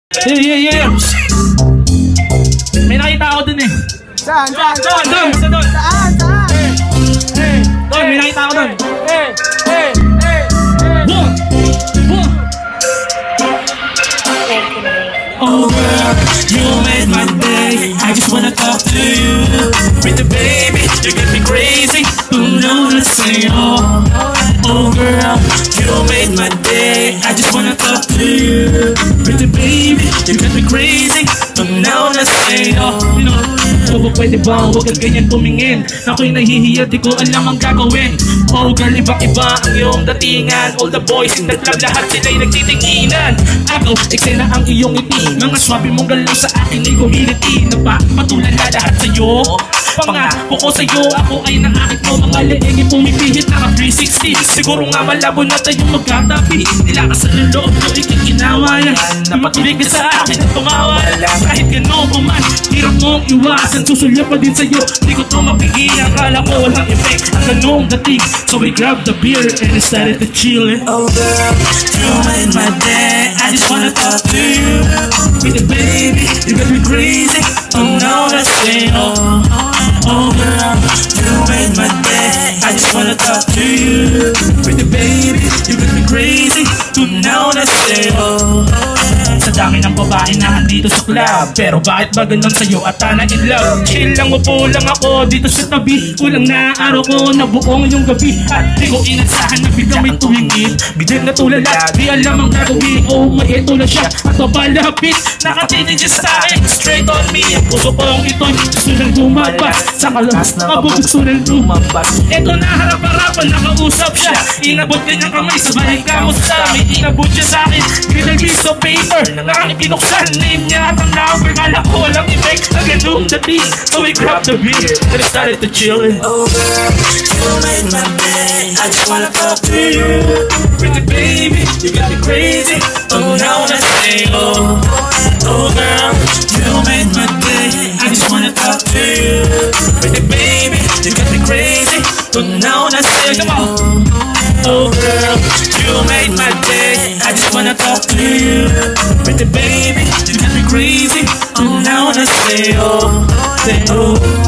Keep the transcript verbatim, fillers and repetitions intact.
Yeah, yeah, yeah. May nakita ako dun eh. Saan? Saan? Doon, doon, sa doon. Saan? Saan? Eh, eh, doon, may nakita ako dun. Eh, eh, eh, eh. One, one. Oh girl, you made my day. I just wanna talk to you. Pretty baby, you get me crazy. Don't know what to say, oh. Oh girl, you made my day. I just wanna talk to you. Pretty baby, you get me crazy. Don't know what to say, oh. You know, oh, pwede ba huwag ka ganyan tumingin? Ako'y nahihiya, di ko alam ang gagawin. Oh girl, ibang-iba ang iyong datingan. All the boys in the club, lahat sila'y nagtitinginan. Ako, eksena ang iyong ngiti. Mga swabe mong galaw sa akin ay kumiliti. Napapatulan na lahat sa'yo. Pangako ko sa'yo, ako ay naakit mo. Mga leegi pumipihit, naka three sixty. Siguro nga malabo na tayong magkatabi. Nilakas sa loob ko, ikikinawa yan. Na makinig ka sa akin at tumawa. Kahit gano'n ko man, hirap mong iwasan. Susulya pa din sa'yo, di ko to mapigilan. Kala ko walang effect, ang ganong dating. So we grabbed the beer and we started to chill. Oh girl, you made my day. I just wanna talk to you. Pretty baby, you got me crazy. Oh no, that's it, oh. Oh girl, you made my day. I just wanna talk to you. Pretty baby, you got me crazy. Oh no, that's it, oh. Sa dami ng babae na andito sa club, pero bakit ba ganun sa'yo at na in love? Chill lang, upo lang ako dito sa tabi. Kulang na araw ko na buong yung gabi. At di ko inansahan na biglang may tuwingin. Biglang natulala, di alam ang gagawin. Oh, may ito na siya at mabalapit. Nakatinig siya sa akin, straight on me. Ang puso kong ito'y gusto nang lumabas. Sa kalas na kabog gusto nang lumabas. Ito na harap-harapan, nakausap siya. Inabot kanyang kamay, sabay kamusta. May inabot siya sa akin, ginag piece of paper. Nakakinuksan, name niya at ang number. Kala ko walang effect, ang ganung dating. So we grabbed the beer, then I started to chill. Oh girl, you made my day. I just wanna talk to you. Pretty baby, you got me crazy. Oh now let's say, oh. Oh girl, you made my day. I just wanna talk to you. Pretty baby, you got me crazy. Oh now let's say, come on. Oh girl, you made my day. I just wanna talk to you. Pretty baby, you got me crazy. Oh now let's say, oh, say, oh.